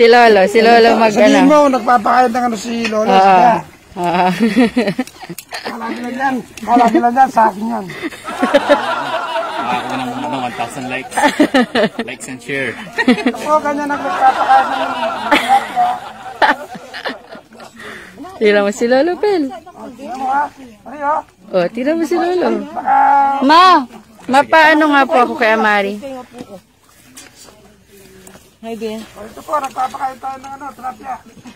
Si Lolo mag Sabihin mo, nagpapakain ng ano si Lolo. Malaki lang yan, sa akin yan. Ako ng 1,000 likes. Likes and share. Ako, ganyan ang nagpapakain ng Tira mo si Lolo, Pel. Tingnan mo ha. Oh, tira mo si Lolo. Mapaano nga po ako kay Amari? Hi, Ben. Ito po, nagpapakain tayo ng ano, tilapia.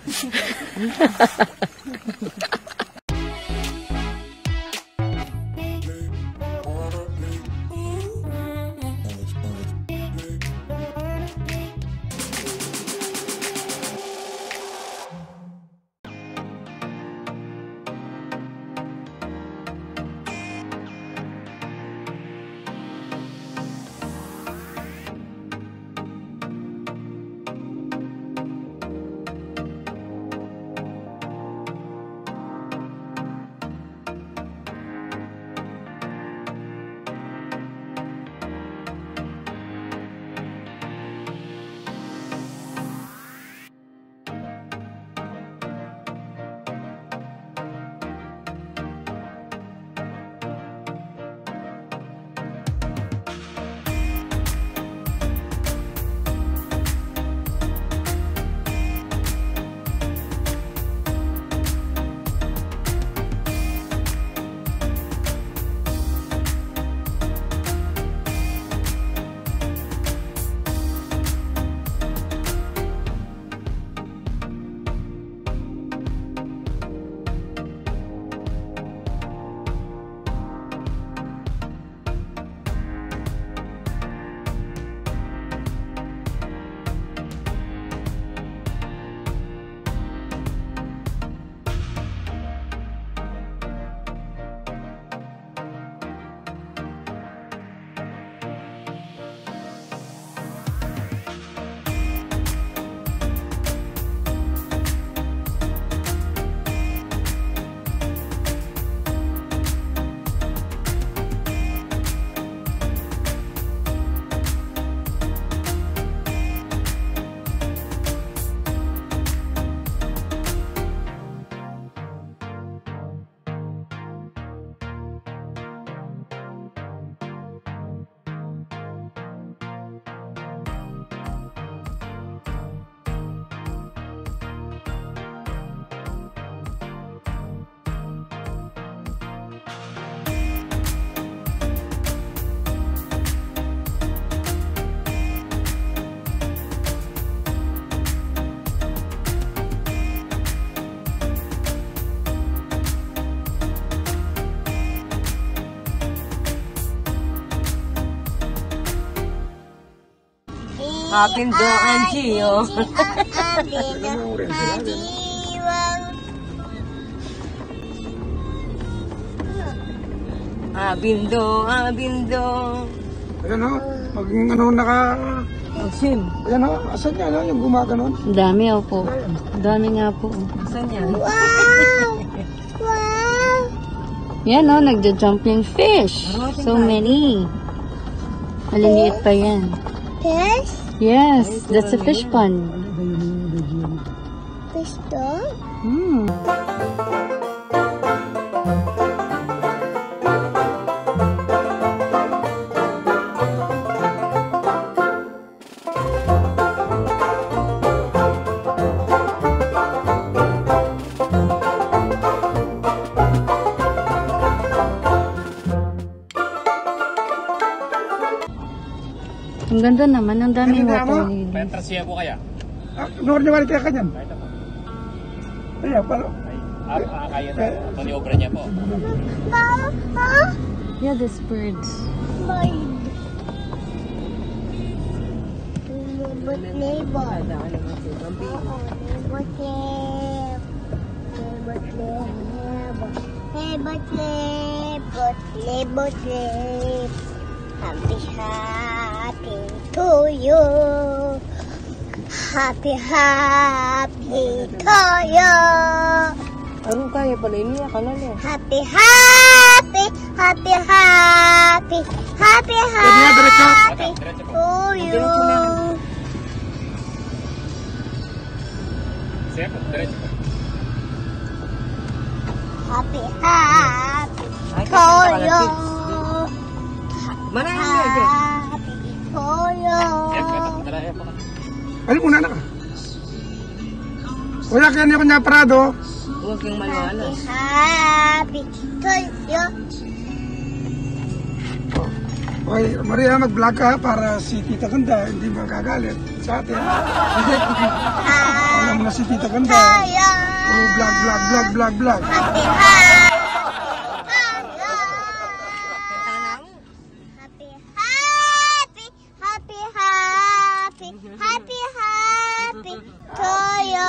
Apindo ang Gio. Abindo. Ayan o, pag ano naka... Sim. Ayan o, asan niya yung gumaganon? Ang dami po. Ang dami nga po. Saan yan? Yan o, nagja-jumping fish. So many. Maliliit pa yan. Fish? Yes, that's a fish pond. Fish dog? Ang ganda naman, ang daming water lilies. Pentrasiya po kaya? Noon niya balik kaya kanyan? Ayan, pala. Kaya na. Ito ni obra niya po. Yeah, these birds. Happy, happy to you. Happy, happy to you. Anong kaya pala iniyak ka na niya? Happy, happy, happy, happy, happy, happy to you. Masaya po. Diretso po. Happy, happy Ay, to you. Marami bebe. Happy to you. Dala po. Ano muna na ka? Kuya, kaya niya kanya parado. Huwag kang maliwalas. Happy to you. Okay, Maria, mag-vlog ka para si Tita Ganda hindi magagalit sa atin. Alam mo na si Tita Ganda. Tayo. Oh, vlog. Happy, happy. Happy, happy, happy, happy, happy, happy to you.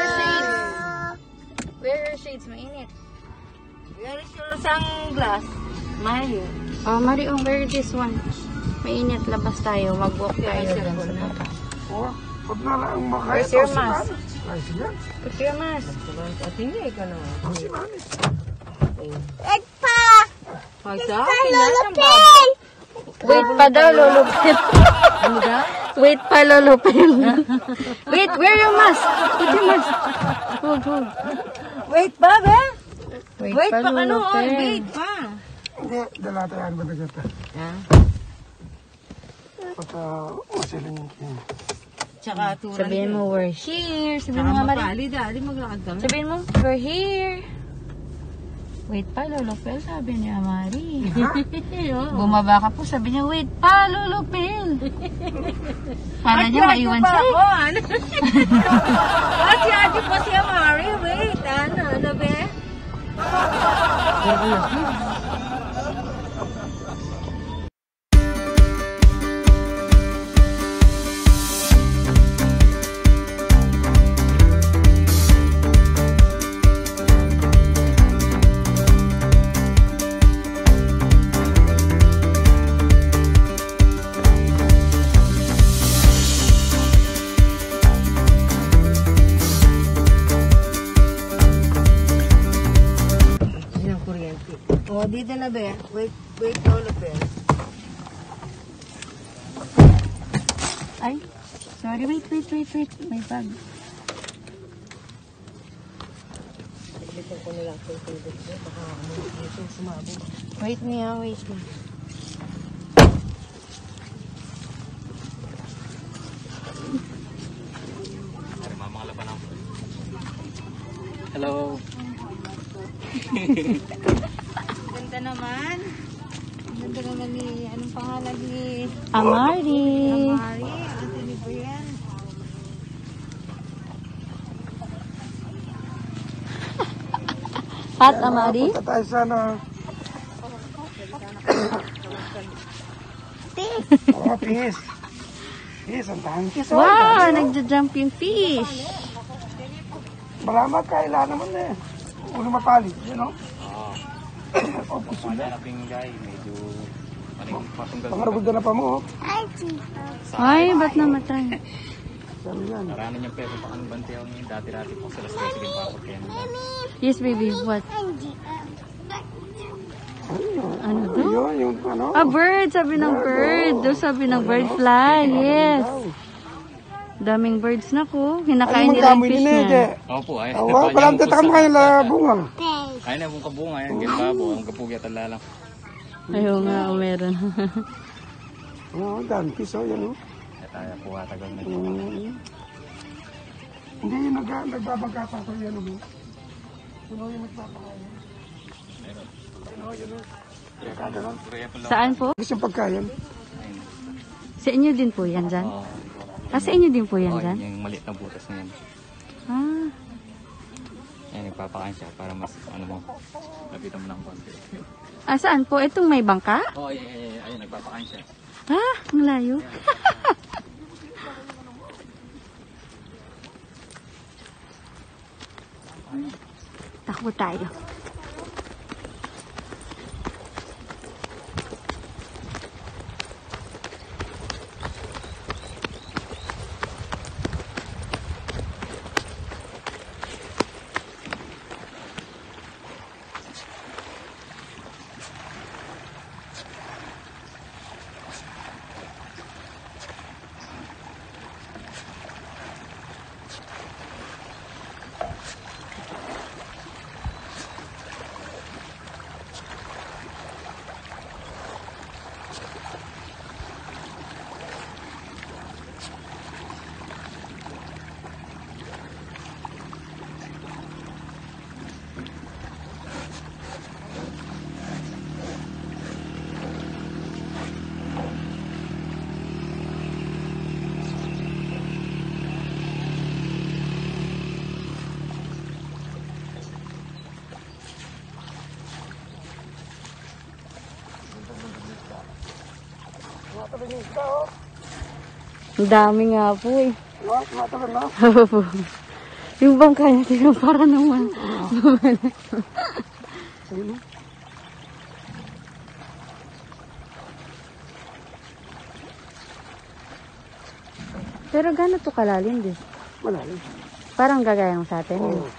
Where are shades? Mainit. Where is your sunglass? Mahal yun. Oh, Mario, where is this one? Mainit, labas tayo. Mag-walk tayo dun sa baba. Oh, huwag na lang makaya. Where's your mask? Ay, sige. Put your mask. At hindi ka naman. Oh, si Mami. Wait pa. Pag Wait sa pa, akin, Lolo nasa Pin. Wait pa daw, lulupit. Ano ka? Wait pa, lulupit. Wait, wear your mask. Put your mask. Hold. Wait pa, be? Wait Wait pa, pa ka noon. lulupit. Wait pa. Hindi, dala tayo ang batagat. Ah. Pagka masiling yung Tsaka turan. Sabihin mo, we're here. Sabihin mo Tsaka nga, Mario. mapali, dali maglakad kami. Sabihin mo, we're here. Wait pa, lulupil, sabi ni Amari. Bumaba ka po, sabi niya, wait pa, lulupil. Para niya maiwan siya. Ako, ano? Si ate pa si Amari. Wait, ano be? Yan ang kuryente. O, dito na be. Wait, lolo be. Ay, sorry, wait. May bag. Dito ko na lang sa tubig. Baka dito sumabog. Wait niya, wait. Mga laban ako. Hello. Ganda naman. Ganda naman ni, anong pangalan ni Amari. Amari? Ate ni Brian. Hot, Amari. punta tayo sana. Oh, pingis. Pingis, ang tangkis. Oh. Wow, nagja-jump yung fish. Malamat, kailan naman eh. Ulo mapali, you know? Oh, gusto Wala niya. na pinggay. Medyo patunggal. Pangaragod na pa mo. Ay, ba't namatay? Sabi yan. Naranan niyang pero pa kang bantayaw niya. Dati-dati po sila sa sige pa ako. Kaya Yes, baby, what? Ano daw? Yun, yung ano. Ah, bird, sabi ng bird. Doon sabi ng bird fly, yes. Daming birds na ko. Hinakain nila yung fish niya. Opo, ay. Awa, palang tatakam kayo la bungang. Ay na mong kabunga yan. Gembabo. Ang kapugya talalang. Ayaw nga, meron. Oo, dampis, oh, yan, oh. Kaya tayo po tagal na. Hindi yung nagbabagkata ko yan, oh. Sino yung nagpapakain? Sino yun, oh. Kaya kagalan. Saan po? Gusto yung pagkain. Sa inyo din po yan dyan? Ah, sa inyo din po yan dyan? Yung maliit na butas na yan. Ah, Ayan, nagpapakain siya para mas, ano mo, lapitan mo ng konti. ah saan po? Itong may bangka? Oh, ayun, nagpapakain siya. Ah, ang layo. Takbo tayo. Isda, oh. Ang dami nga po eh. No, tumatalon na. Yung bangka niya, tignan para naman. Ayun, oh. Pero gano'n to kalalim din? Malalim. Parang gagaya ng sa atin. Oo. eh.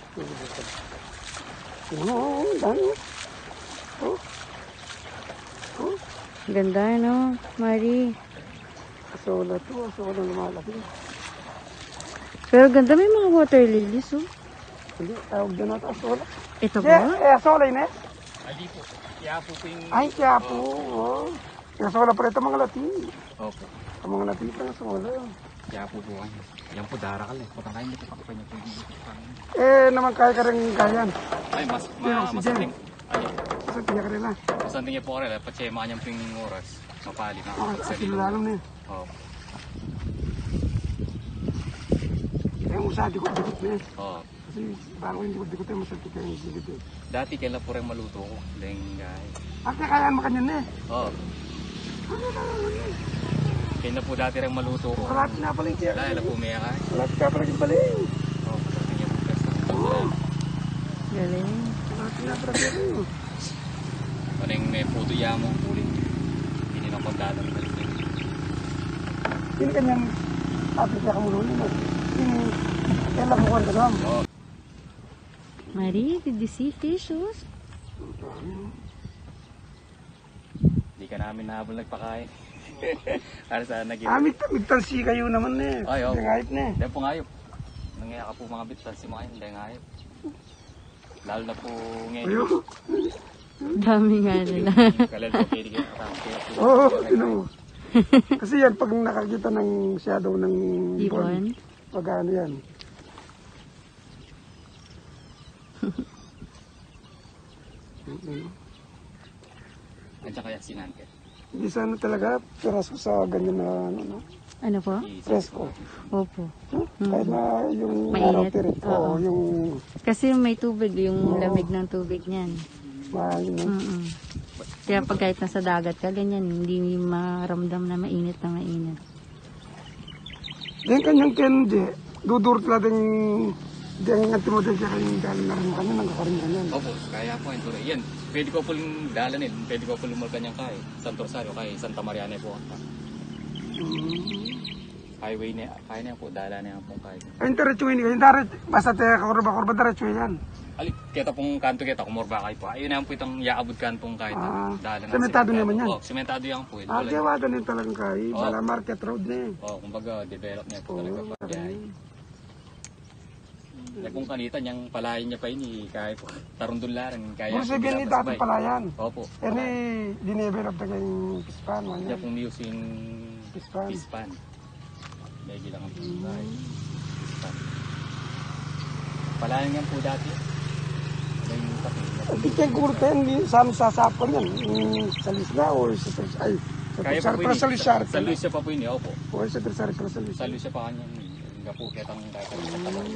Oo, dami. Oh. Oh. Ganda, no? Mari. Asola to, asola lumalaki. Pero ganda, may mga water lilies, oh. Hindi, tawag din natin asola. Ito Yeah, ba? asola yun eh. Hindi po. Kaya po yung... Ay, kaya po. Oh. Asola pala ito mga Latin. Opo. Ang mga Latin pang asola. Kaya po po kayo. Yan po darakal eh. Putang kayo hindi po kapapay niyo po yung Naman kaya ka rin kayan. Ay, Yung oxygen. masanting. Ay, Kasi tiyak ka rin na. masanting niya po ka rin. Patsema kanyang po yung oras. Mapali na. At ilalam na yun. Oo. Yung usa, dikot-dikot na eh. Oo. Kasi bago yung dikot-dikot eh, masakit ka yung dikot eh. Dati kailan po rin maluto ko. Dengay. Kayaan mo kanyan eh. Oo. Kailan po dati rin maluto ko. Kalapit na pala yung tiyak. Dahil po may akay. Kalapit ka pala yung baling. Oo, masanting niya po pesta. Galing. Kalapit na pala yung baling. Ano yung may puto yamo ulit. Hindi na kondado ng balik. Ini kanyan, apit ka mulu nila. Ini, yan lang bukan ka lang. Oo. Mari, did you see fishes? Hindi ka namin nahabol nagpakain. Para sa naging... Migtansi kayo naman eh. Ay, oo. Ngayip na eh. Dahil po ngayop. Nangyayaka po mga bitan si mga hindi ngayop. Lalo na po ngayon. Ayun. Dami nga nila. Kalal po kayo kaya kaya po. Oo, tinan mo. Kasi yan, pag nakakita ng shadow ng Ibon? pag ano yan. Andiyan kaya sinante. Hindi sana talaga piraso sa ganyan na ano, no? Ano po? Fresco. Opo. Kahit na yung Mainit. araw tirit. Oo, yung Kasi may tubig, yung lamig ng tubig niyan. mahal, no? Mm-mm. Kaya pag kahit nasa dagat ka, ganyan, hindi maramdam na mainit na mainit. Yan kanyang kendi, dudurot lang di ang nga timodel siya kanyang galing na rin kanya, nagkakaroon kanyan. Opo, kaya po ito rin. Yan, pwede ko po dalanin. Pwede ko po lumalkan niyang kay Santo Rosario, kay Santa Maria na po. Highway niya, kaya niya po, dala niya po kay. Ay, diretsuhin ka, basta tayo kakurba-kurba, diretsuhin yan. Ali, kita pong kanto kita, kumorba kayo po. Ayun naman po itong yaabot kantong kahit dala na. Sementado naman yan. Oo, sementado yan po. Kaya wala din talagang kaya, bala market road na eh. Oo, kumbaga, develop niya po talaga pa. Kaya kung kanita niyang palayan niya pa yun, kaya po. Tarundun laran, kaya. Puro sabihin ni dati palayan. Opo. Yan eh, dinevelop na kayong pispan. Kaya pong using Pispan. pispan. Lagi lang ang pispan. Pispan. Palayan yan po dati. Ano yung kape? At yung kurten, saan sasapon yan? Sa Lisla o sa ay, Kaya sa pa po Pero sa Lisar. Sa Lucia pa po yun, opo. O sa Trisar, pero sa Lisar. Sa Lucia pa kanya. Nga po, kitang kahit ang sa tabaw.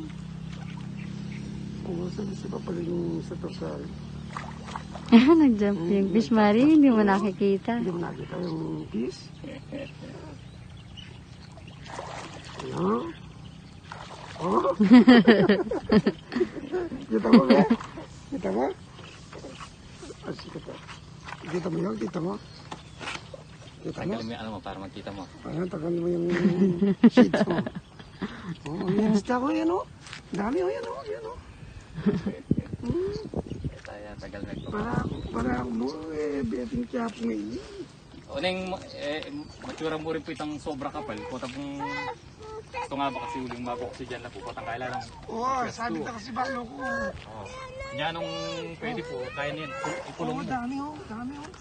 Oo, sa Lisar pa pala yung sa Trisar. Nag-jump yung fish, Mari, hindi mo nakikita. Hindi mo nakita yung kiss. Ano? Oh. Kita mo ba? Kita mo? Kita mo yun? Kita mo? Kita mo? Tagalin mo yung ano mo para magkita mo. Ayan, tagal mo yung sheets mo. Oo, yan. Basta ko yan o. Dami o yan o. Yan o. Kaya tagal na ito. Para mo beting kaya po ngayon. Unang matura mo rin po itang sobra kapal. Kota pong ito nga ba kasi uling maboksi dyan na po. Kotang kailangan. Oo, sabi na kasi balo ko. Oo. Kanya nung pwede po, kaya niyan. Ikulong Oo, mo. dami o. Dami o.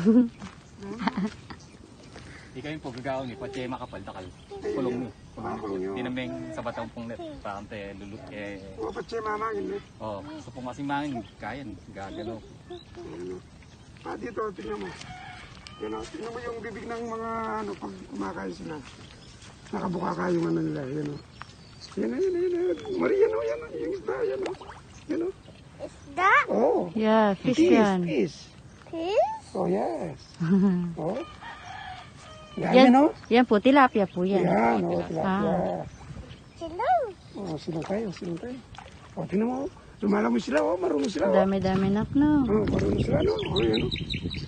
Di kayo po gagawin eh. Patsema kapal, takal. Kulong mo. Kulong nyo. Tinameng sa batang pong net. Pakante, luluk eh. Oo, patse mamangin eh. Oo. So kung kasing mangin, kaya gagalaw. Dito, tingnan mo. Yan o, tingnan mo yung bibig ng mga ano, pag kumakain sila. Nakabuka ka yung ano nila, yan o. Yan o, yan o, yan o. Maria, yan o, yan o. Yung isda, yan o. Yan o. Isda? Oo. Yeah, fish yan. Fish. Fish? Oh, yes. Oh. Dami, no? Yan po, tilapia po yan. Yan, o, tilapia. Hello. O, sinutay. O, tingnan mo. Lumalamay sila, o, marunong sila, o. Dami-dami nak, no? O, marunong sila, no? O, yan, o.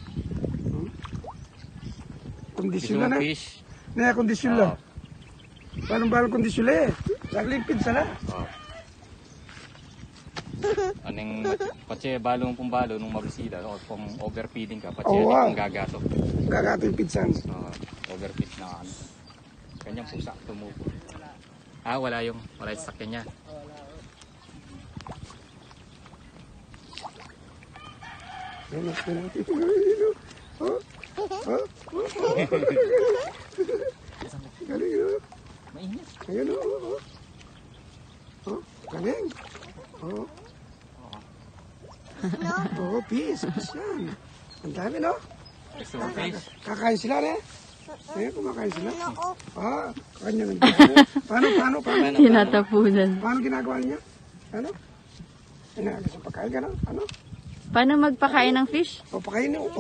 Kondisyon Gusto na mo na. fish? Naya, kondisyon lang. Balong kondisyon lang, eh. Naglimpid sila. Anong patse balong pong balo nung mabisida o kung overfeeding ka, patse Oo, kung gagato. Gagato yung pidsan. Overfeed na ano. Kanyang pusa tumubo. Wala yung sakyan niya. Yan, yan. Galing, o. Mainit. Ayan, o. Galing. Oo, peace yan. Ang dami, no? Gusto mo fish? Kakain sila, ne? Ayan, kumakain sila. Kanya ng Paano? Tinatapunan. Paano ginagawa niya? Ano? Gusto pagkain ka, no? Ano? Paano magpakain ng fish? O, pakain niyo.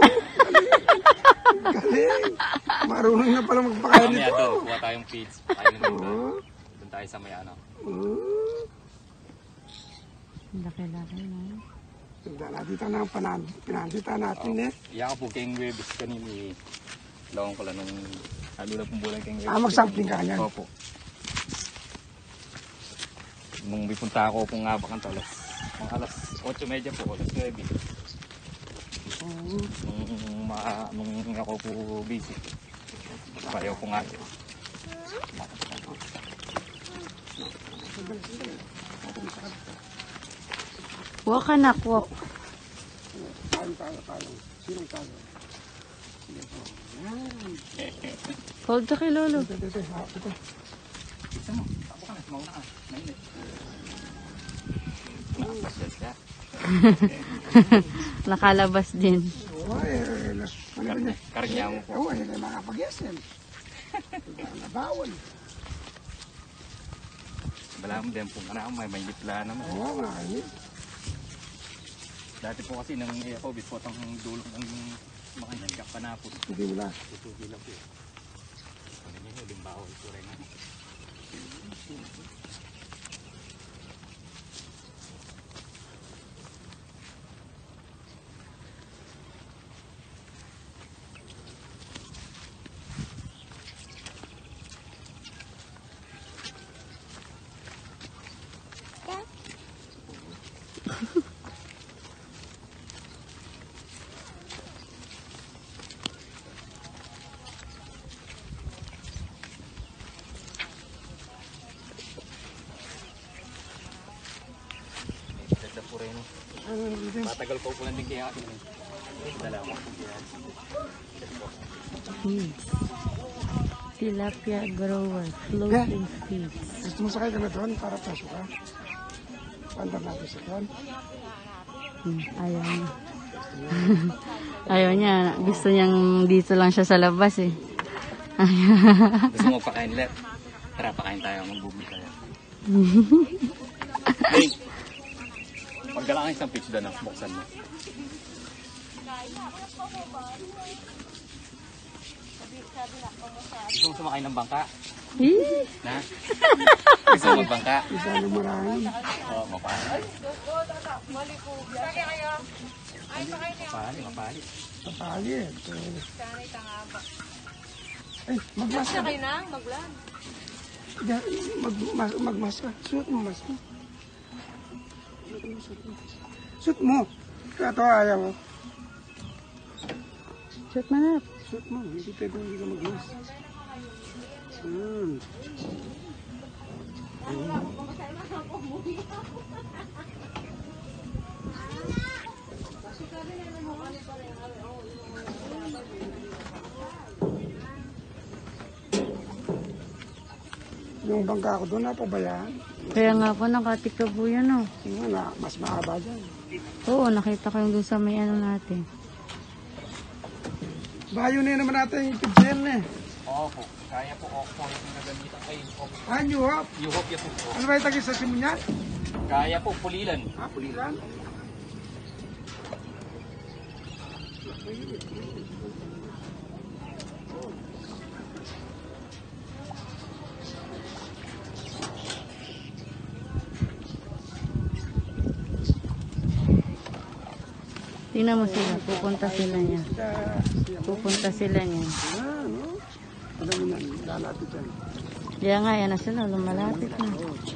Galing. Marunong na pala magpakain Mamaya nito. doon, kuha tayong feeds. Ayun na Oo. doon tayo sa may ano. Laki-laki na. Nakita na ang pinandita natin, eh. Iya ka po kayong webis kanina eh. Lawang ko lang nung halo na pong bulan kayong webis. Mag-sampling ka niyan. Opo. Nung bipunta ako pong ngabak ang talas. Ang alas 8:30 po, alas 9. Nung ako po busy. Pareho po nga. Walk anak, walk. Sinong tayo? Hold to kay Lolo. Ito. Bisa mo, tapo ka na, mauna ka. Mainit. Nakapasas ka. Nakalabas din. Karnya mo po. Oo, hindi makapag-yesen. Nabawal. Bala mo din po, may gitla naman. Oo, makakain. Dati po kasi nang ako, bispot ang dulong ng mga nangyak panapon. Hindi mo lang. Tutugi lang po. Ano nyo, huling bawal po rin. Ganda po rin. Matagal pa po lang din kaya akin. Dalawa po kaya. Feeds. Tilapia grower. Floating feeds. Gusto mo sakay ka na doon para pasok ka? Pandar natin sa doon. Ayaw niya. Ayaw niya. Gusto niyang dito lang siya sa labas eh. Gusto mo pakain ulit? Tara, pakain tayo. Magbubuli tayo. Hey! Pagdala ka isang pitch doon, buksan mo. Gusto mo sumakay ng bangka? Na? Gusto mo magbangka? Isa na marami. Oo, mapali. Mapali. Papali eh. Ay, magmas ka. Sakay na, maglan. Magmas ka. Suot mo, mas mo. Suot mo. Kaya ito ayaw mo. Shoot man up. Suot mo. Hindi pwede hindi ka magmas. Yung bangka ko doon, napabayaan. Kaya nga po, nakatikabo yan oh. Yung na, mas mahaba dyan. Oo, nakita ko yung dun sa may ano natin. Bayo na naman natin yung pidsel na eh. Opo. Kaya po ako yung nagamitan kayo. New Hope. You hope yan po. Ano ba yung tagis sa simunyan? Kaya po, pulilan. Pulilan. Tingnan mo sila, pupunta sila niya. Pupunta sila niya. No? Alam mo na, lalapit yan. Kaya nga, yan na sila, lumalapit na.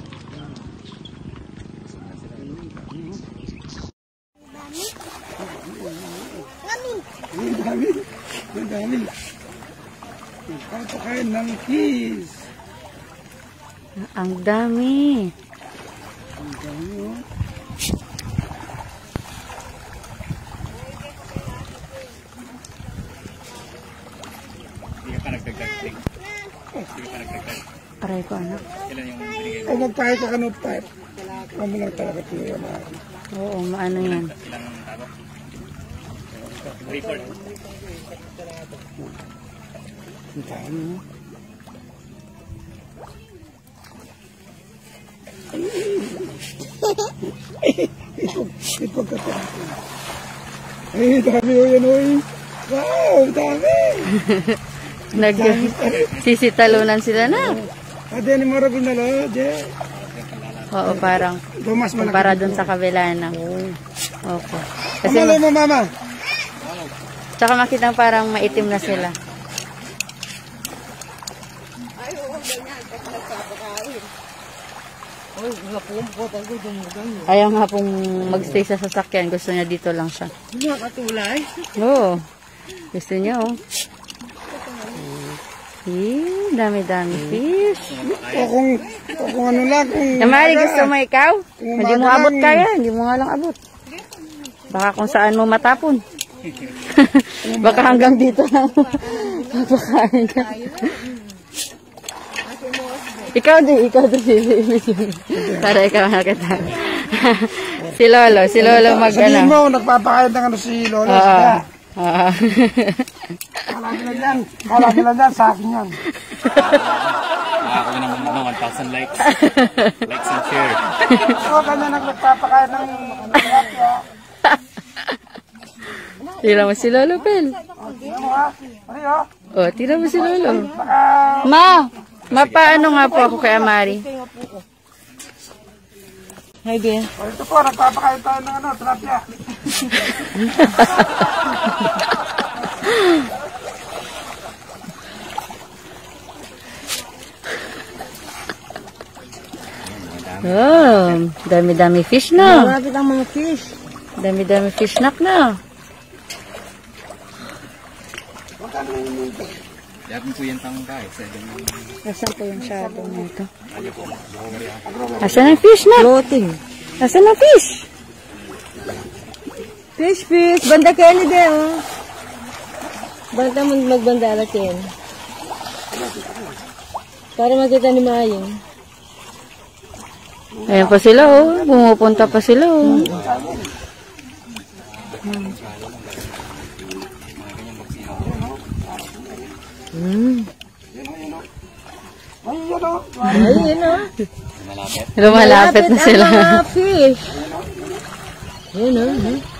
Ang dami. Ang dami. Nagpapakain ng kiss. Ang dami. Ang dami, oh. Hindi ka pa nagdagdag. Hindi ka pa nagdagdag. Aray ko, anak. Ilan yung binigay mo? Pag magpahit ka ng pipe, huwag mo lang talaga tiyo na. Oo, maano yan. Ilang tabo? Report. Ang dami, oh. Ito katapos. Ay, dami o yan, oy. Wow, dami. Sisitalunan sila na. Ade, ni Marabin na lang, ade. Oo, parang Ito mas malaki. para dun sa kabila na. Opo. Kasi, Kamalo mo, mama. tsaka makita parang maitim na sila. Ayaw nga pong magstay sa sasakyan. Gusto niya dito lang siya. Nakatulay. Oo. Gusto niya, oh. Dami-dami fish. O kung ano lang, kung... Namari, gusto mo ikaw? Kung Hindi mo umaga abot lang. kaya. Hindi mo nga lang abot. Baka kung saan mo matapon. Baka hanggang dito lang. Papakain ka. Ikaw din. Para ikaw nakita. Si Lolo mag Sabihin ano. mo, nagpapakain ng ano si Lola. Oo. Saka. Oo. Kala nila dyan, sa akin yan. Makakuha ng 1,000 likes. Likes and share. So, ganyan ang nagpapakain ng tilapia. Tira mo si Lolo, Pel. Tingnan mo ha. Ari, oh. O, tira mo si Lolo. Baka... Mapaano nga po ako kay Amari? Hi, Ben. O, ito po, nagpapakain tayo ng ano, tilapia. Oh, dami-dami fish na. Malapit ang mga fish. Dami-dami fish snack na. Yapin po yan tang guys. Nasaan po yung shadow nito? Nasaan ang fish na? Floating. Nasaan ang fish? Fish. Banda kayo ni Deo. Banda mo magbanda natin. Para makita ni Mayong. Ayan pa sila, oh. Pumupunta pa sila, oh. Ayun o. Malapit. Lumalapit na sila. Ang mga fish. Ayun o.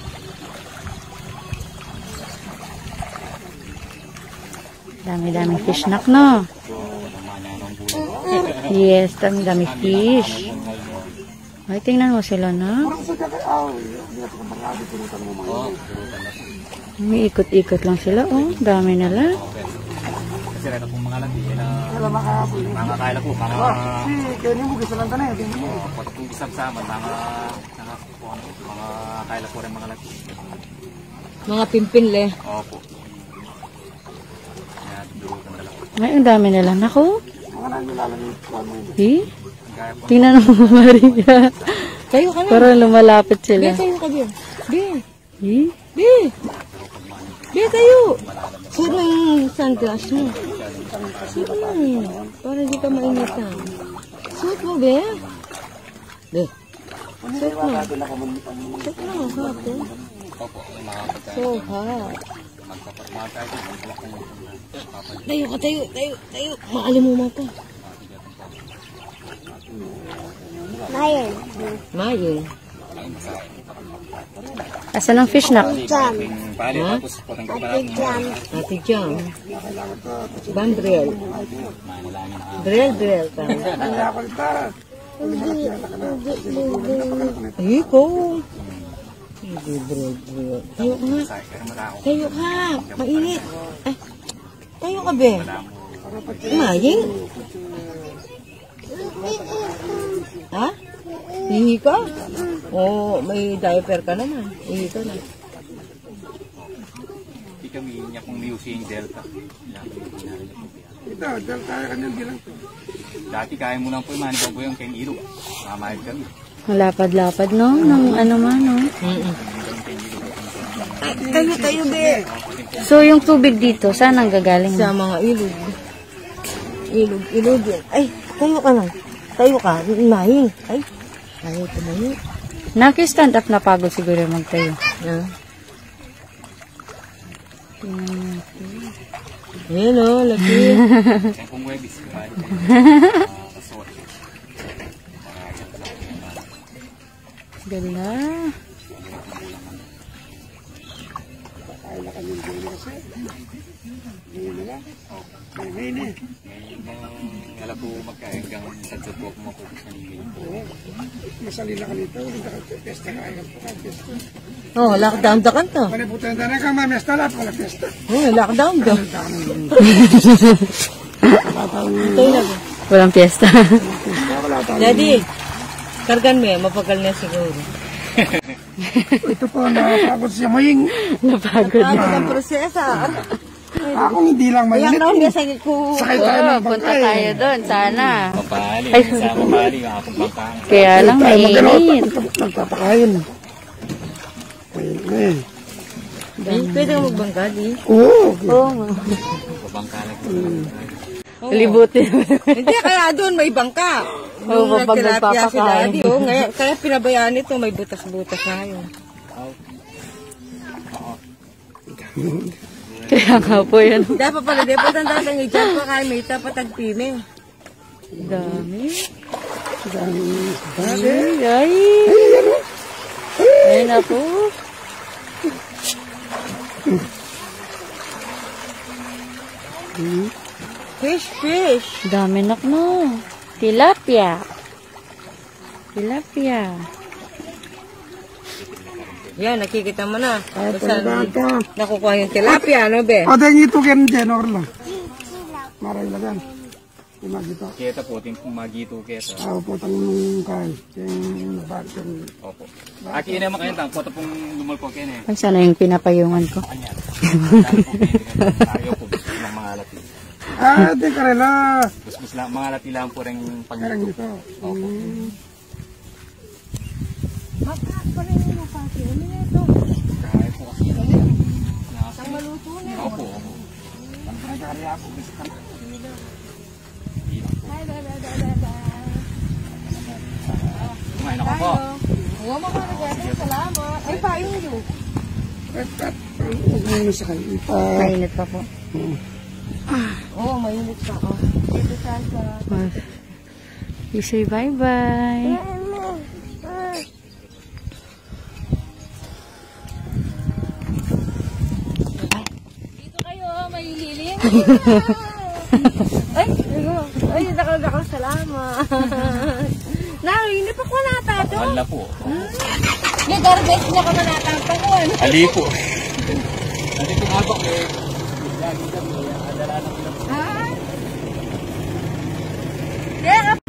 Dami-dami fish snack, no? Yes, dami-dami fish. Ay, tingnan mo sila, na. May ikot-ikot lang sila, oh. Dami nila. Kasi rito pong mga lati. Mga kaila po. Mga... Si Kenny mo, gusto lang ka na eh. Kenny mo. Pati kung isang sama. Mga kaila po rin mga lati. Mga pimpin le. Opo. Yan, durutan na lang. Ay, ang dami nila. Naku. Mga nanilalamit ko mo yun. Eh? Tingnan mo, Maria. Tayo ka na. Parang lumalapit Be, sila. tayo ka Be. Be. Eh? Be. Be, tayo. Suot mo yung sunglass mo. Para di ka mainitan. Suot mo, Be. Be. Suot mo. Suot mo, hot eh. So hot. Tayo ka, tayo. Makalimuman ka. Mayan. Mayin. Asan ang fish snack? Jam. Pali, tapos potang kapalat mo. Jam. Ate Jam. Bandrel. Drel. Hindi. Iko. Tayo ka nga. Tayo ka. Mainit. Ay, tayo ka, be. Maying. Ha? Hihi ka? Oo, may diaper ka naman. Hihi ka na. Hindi kami niya kung using Delta. Ito, dahil kaya kanyang bilang. Dati kaya mo lang po yung manibang po yung kayong ilog. Mamahal kami. Malapad-lapad, no? Nang ano man, no? Tayo, be. So, yung tubig dito, saan ang gagaling? Sa mga ilog. Ilog yan. Ay, tayo ka na. Tayo ka. Mahing. Ay, tayo tumayo. Naki-stand up na pagod siguro magtayo. Ayan o, laki. Kaya kung webis, kumali ka. Resort. Ganda. Kaya na kanyang bilang kasi. Ngayon na lang. Ngayon eh. Alam po magkaenggang sadsad po ako mapupunta sa nilin po. Masalila ka nito. Hindi ka pesta ka. Ayaw po ka. Pesta. Oh, lockdown da kanto. Paniputan na ka. Mamesta lahat. Wala pesta. Oh, lockdown da. Tayo na, be. Walang piyesta. Wala tayo. Daddy, kargan mo yan. Mapagal na siguro. Ito po, nakapagod siya. Maying. Napagod. Ano ang proseso? Akong hindi lang Ayan mainit. na, hindi sa ko. Sakay tayo ng Punta bangkay. tayo doon, sana. Papali. Ay. Sa papali, yung akong bangkang. Kaya lang mainit. Nagpapakain. Maying na eh. Pwede ka magbangka, di? Oo. Oo nga. Pabangka lang. Libutin. Hindi, kaya doon may bangka. Oo, Nung pag nagtilapia si nagpapakain. Daddy, oh, ngayon, kaya pinabayaan ito, may butas-butas na yun. Kaya nga po yun. Dapat pala, di pa tanda ng dyan pa kaya may tapatagpime. Dami. Sabi. Ay. Ay na po. Fish. Dami nak no. Tilapia. Tilapia. Yan, nakikita mo na. Ay, Kung saan talaga. nakukuha yung tilapia, ano be? O, dahil ito ken dyan, orla. Maray lagan. Imagito. Keta po, ting magito keta. Ako po tang kay. Yung bakit. Opo. Aki naman kayo tang, kota pong lumalpo kayo eh. Ay, sana yung pinapayungan ko. Kanya. Ayaw po, gusto ng mga lati. Ah, di karela. Gusto lang, mga lati lang po rin Karang pangito. dito. Opo. Kahit po kasi. Ang maluto na. Opo, opo. Ang kaya ako. Gusto ka na. Kumain ako po. Salamat. Ay, payong yun. Pet. Ano sa kayo? Mainit pa po. Oo, mainit pa ako. Dito sa You say bye-bye. Dito kayo, may lilim. Ay, nakal, salamat. Hindi pa ko natato. Wala po. Yung garbage niya ka manatang ko. Ali po. Kasi kung habang eh, lagi kami, adala ng Ha?